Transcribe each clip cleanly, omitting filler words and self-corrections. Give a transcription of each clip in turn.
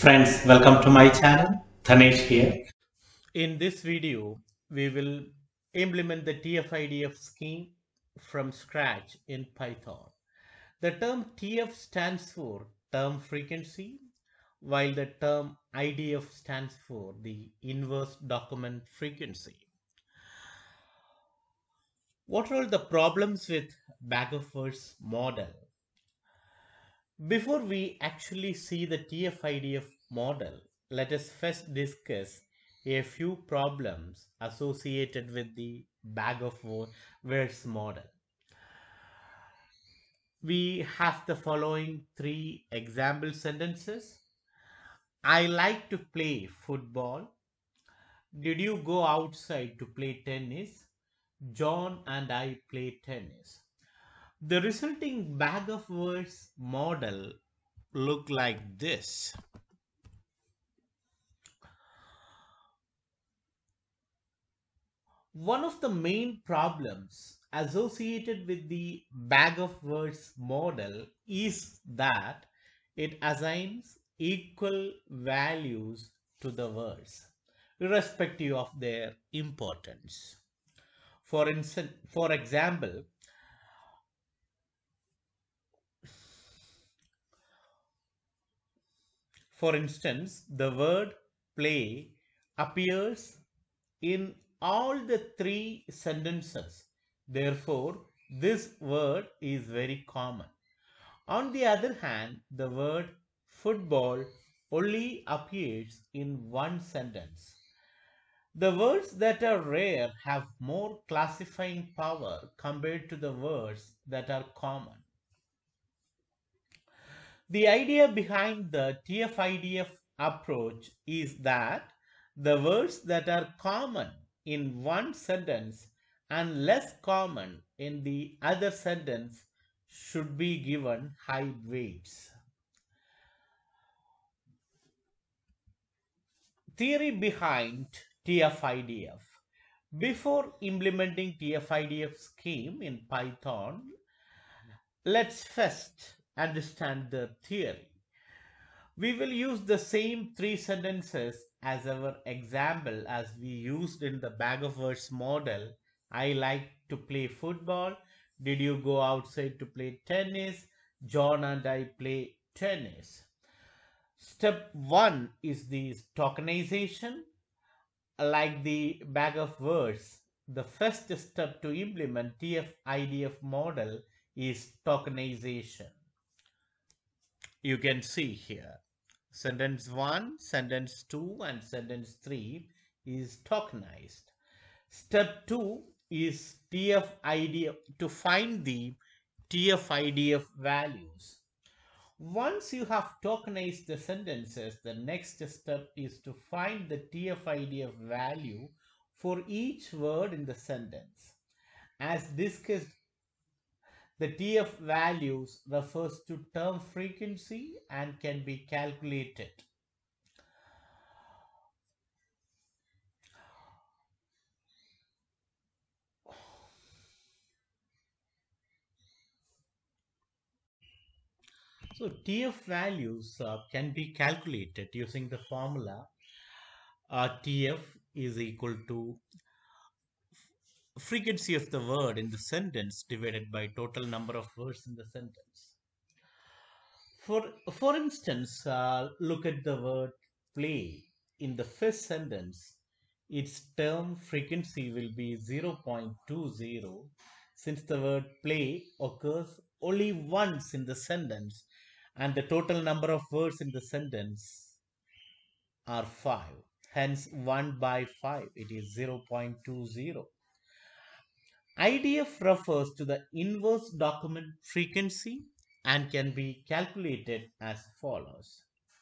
Friends, welcome to my channel. Dhanesh here. In this video, we will implement the TF-IDF scheme from scratch in Python. The term TF stands for term frequency, while the term IDF stands for the inverse document frequency. What are the problems with bag of words model? Before we actually see the TF-IDF model, let us first discuss a few problems associated with the bag of words model. We have the following three example sentences. I like to play football. Did you go outside to play tennis? John and I play tennis. The resulting bag of words model look like this. One of the main problems associated with the bag of words model is that it assigns equal values to the words, irrespective of their importance. For example, the word play appears in all the three sentences. Therefore, this word is very common. On the other hand, the word football only appears in one sentence. The words that are rare have more classifying power compared to the words that are common. The idea behind the TF-IDF approach is that the words that are common in one sentence and less common in the other sentence should be given high weights. Theory behind TF-IDF. Before implementing TF-IDF scheme in Python, let's first understand the theory. We will use the same three sentences as our example as we used in the bag of words model. I like to play football. Did you go outside to play tennis? John and I play tennis. Step 1 is the tokenization. Like the bag of words, the first step to implement TF-IDF model is tokenization. You can see here. Sentence 1, sentence 2 and sentence 3 is tokenized. Step 2 is TF-IDF to find the TF-IDF values. Once you have tokenized the sentences, the next step is to find the TF-IDF value for each word in the sentence. As discussed, the TF values refers to term frequency and can be calculated. So TF values can be calculated using the formula TF is equal to frequency of the word in the sentence divided by total number of words in the sentence. For instance, look at the word play. In the first sentence, its term frequency will be 0.20 since the word play occurs only once in the sentence and the total number of words in the sentence are 5. Hence 1 by 5, it is 0.20. IDF refers to the inverse document frequency and can be calculated as follows.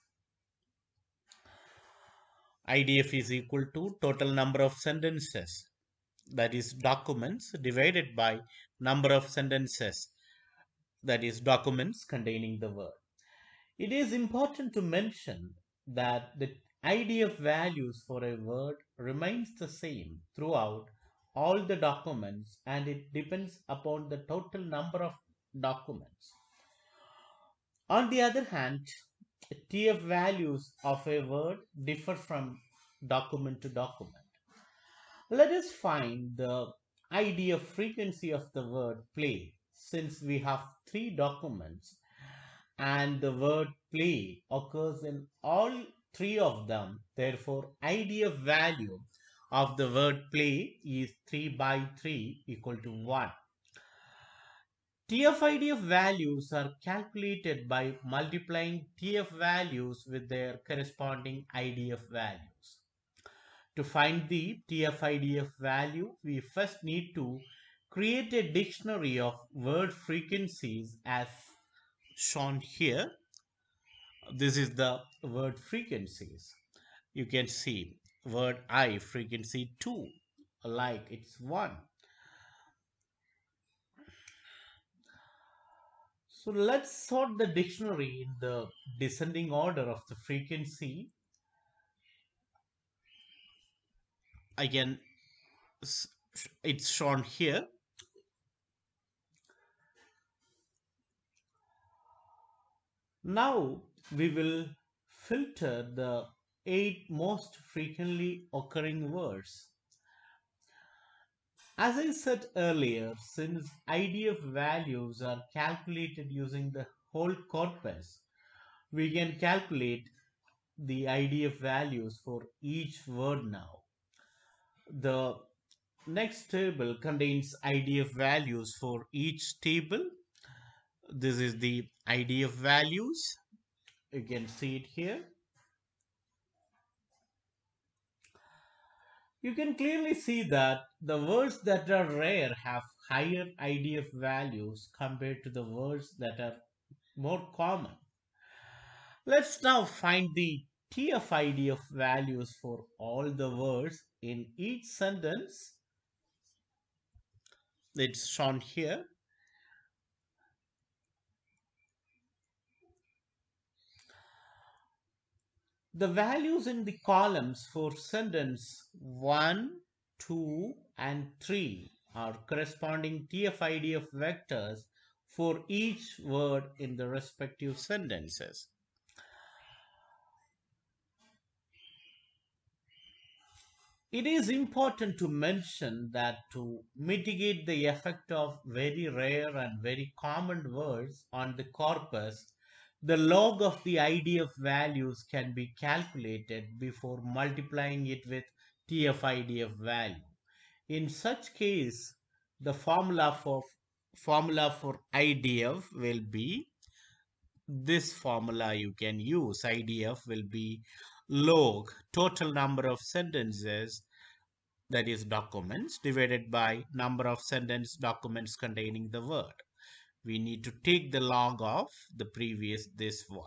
IDF is equal to total number of sentences, that is documents, divided by number of sentences, that is documents containing the word. It is important to mention that the IDF values for a word remains the same throughout all the documents and it depends upon the total number of documents. On the other hand, TF values of a word differ from document to document. Let us find the IDF frequency of the word play. Since we have three documents and the word play occurs in all three of them, therefore IDF value of the word play is 3 by 3 equal to 1. TF-IDF values are calculated by multiplying TF values with their corresponding IDF values. To find the TF-IDF value, we first need to create a dictionary of word frequencies as shown here. This is the word frequencies. You can see word I frequency 2, like it's 1. So let's sort the dictionary in the descending order of the frequency. Again, it's shown here. Now we will filter the 8 most frequently occurring words. As I said earlier, since IDF values are calculated using the whole corpus, we can calculate the IDF values for each word now. The next table contains IDF values for each table. This is the IDF values. You can see it here. You can clearly see that the words that are rare have higher IDF values compared to the words that are more common. Let's now find the TF-IDF values for all the words in each sentence. It's shown here. The values in the columns for sentence 1, 2, and 3 are corresponding TF-IDF vectors for each word in the respective sentences. It is important to mention that to mitigate the effect of very rare and very common words on the corpus, the log of the IDF values can be calculated before multiplying it with TF-IDF value. In such case, the formula for IDF will be this formula you can use. IDF will be log total number of sentences, that is documents, divided by number of sentence documents containing the word. We need to take the log of the previous this one.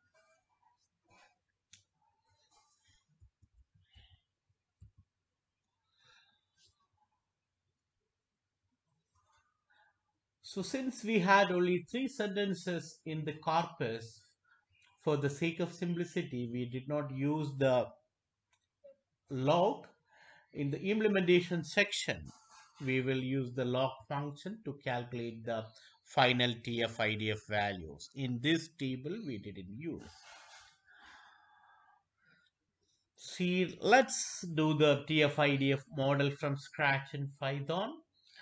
So since we had only 3 sentences in the corpus, for the sake of simplicity, we did not use the log. In the implementation section, we will use the log function to calculate the final TF-IDF values. In this table, we didn't use. See, let's do the TF-IDF model from scratch in Python.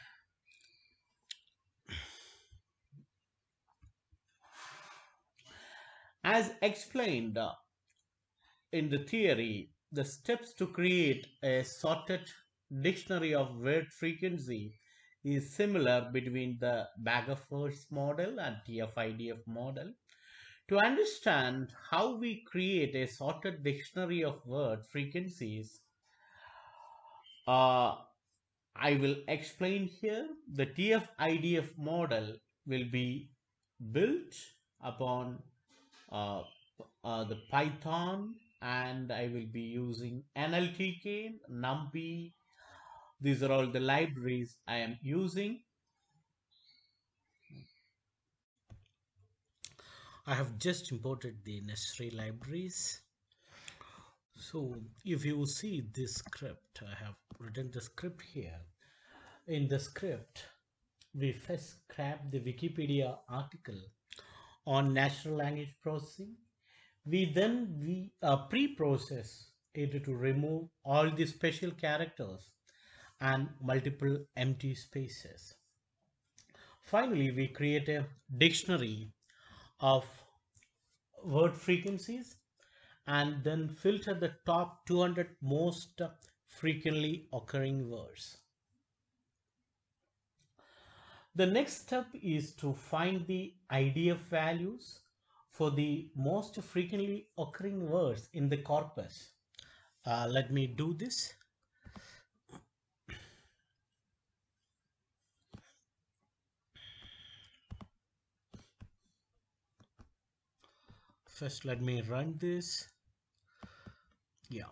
As explained in the theory, the steps to create a sorted dictionary of word frequency is similar between the bag of words model and TF-IDF model. To understand how we create a sorted dictionary of word frequencies, I will explain here. The TF-IDF model will be built upon uh, the Python, and I will be using NLTK, NumPy. These are all the libraries I am using. I have just imported the necessary libraries. So if you see this script, I have written the script here. In the script, we first grab the Wikipedia article on natural language processing. We pre-process it to remove all the special characters and multiple empty spaces. Finally, we create a dictionary of word frequencies and then filter the top 200 most frequently occurring words. The next step is to find the IDF values for the most frequently occurring words in the corpus. Let me do this. First, let me run this. Yeah.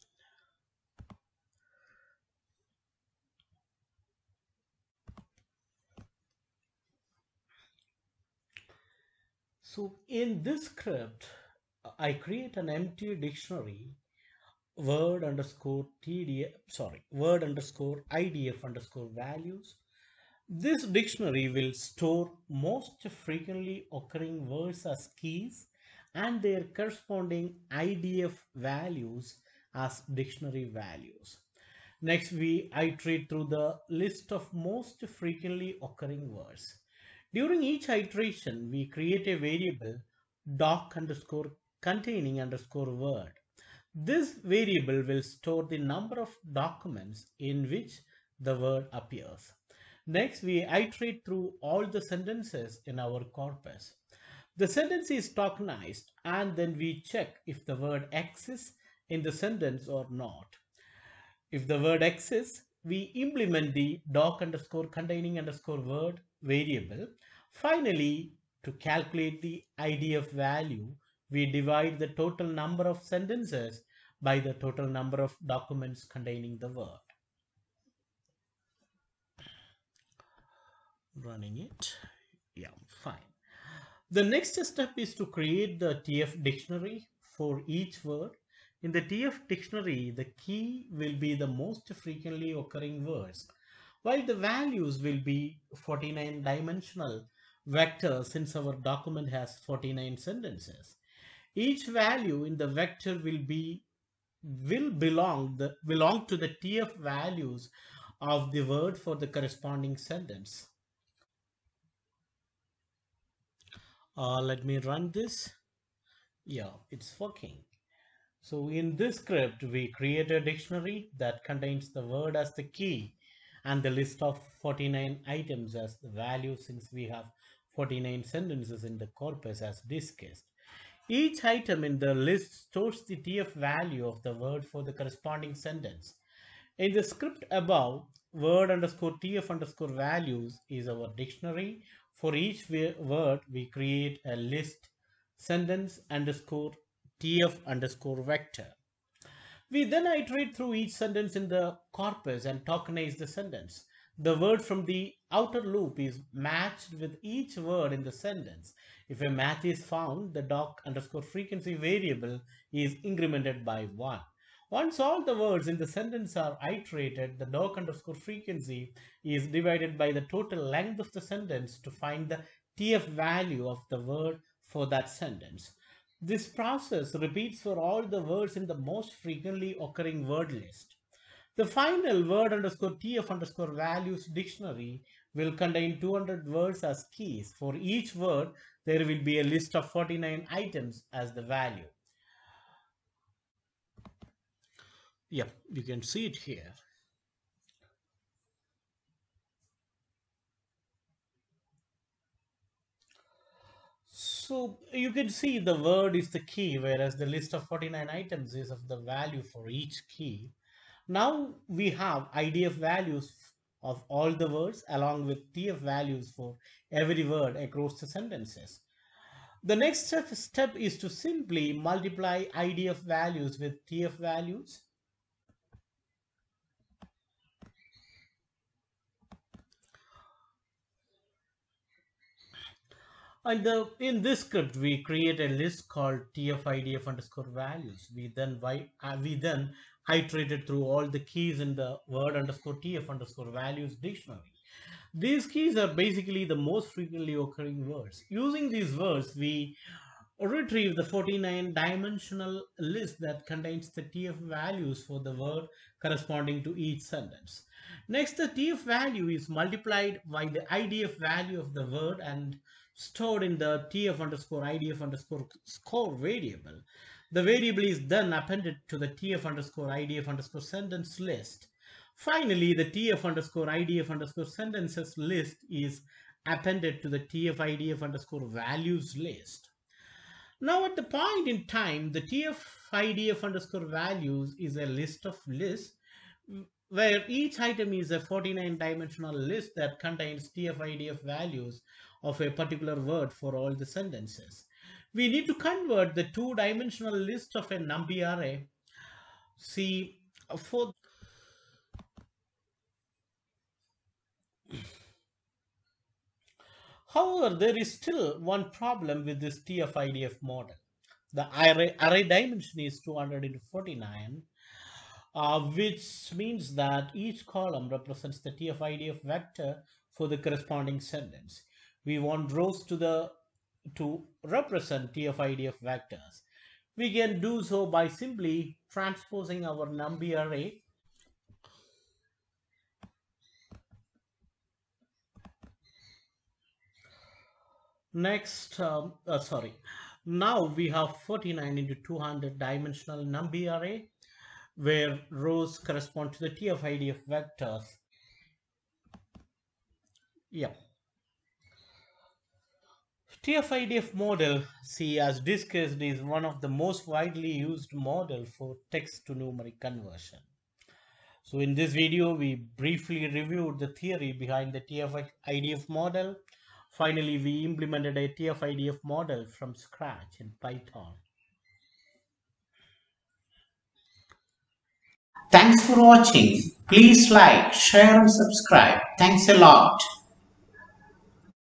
So in this script, I create an empty dictionary word underscore TDF, sorry, word underscore IDF underscore values. This dictionary will store most frequently occurring words as keys and their corresponding IDF values as dictionary values. Next, we iterate through the list of most frequently occurring words. During each iteration, we create a variable doc underscore containing underscore word. This variable will store the number of documents in which the word appears. Next, we iterate through all the sentences in our corpus. The sentence is tokenized and then we check if the word exists in the sentence or not. If the word exists, we implement the doc underscore containing underscore word variable. Finally, to calculate the IDF value, we divide the total number of sentences by the total number of documents containing the word. Running it. Yeah, fine. The next step is to create the TF dictionary for each word. In the TF dictionary, the key will be the most frequently occurring words, while the values will be 49 dimensional vectors since our document has 49 sentences. Each value in the vector will belong to the TF values of the word for the corresponding sentence. Let me run this. Yeah, it's working. So in this script, we create a dictionary that contains the word as the key and the list of 49 items as the value since we have 49 sentences in the corpus as discussed. Each item in the list stores the TF value of the word for the corresponding sentence. In the script above, word underscore TF underscore values is our dictionary. For each word, we create a list sentence underscore TF underscore vector. We then iterate through each sentence in the corpus and tokenize the sentence. The word from the outer loop is matched with each word in the sentence. If a match is found, the doc underscore frequency variable is incremented by 1. Once all the words in the sentence are iterated, the doc underscore frequency is divided by the total length of the sentence to find the TF value of the word for that sentence. This process repeats for all the words in the most frequently occurring word list. The final word underscore TF underscore values dictionary will contain 200 words as keys. For each word, there will be a list of 49 items as the value. Yep, you can see it here. So you can see the word is the key, whereas the list of 49 items is of the value for each key. Now we have IDF values of all the words along with TF values for every word across the sentences. The next step is to simply multiply IDF values with TF values. And in this script, we create a list called TF-IDF underscore values. We then iterated through all the keys in the word underscore TF underscore values dictionary. These keys are basically the most frequently occurring words. Using these words, we retrieve the 49-dimensional list that contains the TF values for the word corresponding to each sentence. Next, the TF value is multiplied by the IDF value of the word and stored in the TF underscore IDF underscore score variable. The variable is then appended to the TF underscore IDF underscore sentence list. Finally, the TF underscore IDF underscore sentences list is appended to the TF IDF underscore values list. Now at the point in time, the TF-IDF underscore values is a list of lists where each item is a 49-dimensional list that contains TF-IDF values of a particular word for all the sentences. We need to convert the two-dimensional list of a NumPy array. See, for however, there is still one problem with this TF-IDF model. The array dimension is 200 into 49, which means that each column represents the TF-IDF vector for the corresponding sentence. We want rows to represent TF-IDF vectors. We can do so by simply transposing our NumPy array. Next, now we have 49 into 200 dimensional NumPy array where rows correspond to the TF-IDF vectors. Yeah. TF-IDF model, see as discussed, is one of the most widely used model for text to numeric conversion. So in this video, we briefly reviewed the theory behind the TF-IDF model. Finally, we implemented a TF-IDF model from scratch in Python. Thanks for watching. Please like, share and subscribe. Thanks a lot.